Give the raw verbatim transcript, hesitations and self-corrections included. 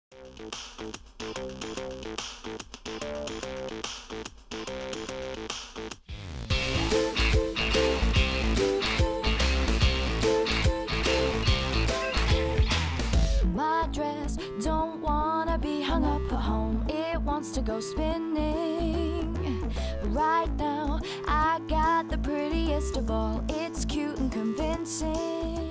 My dress don't wanna be hung up at home. It wants to go spinning. Right now I got the prettiest of all. It's cute and convincing.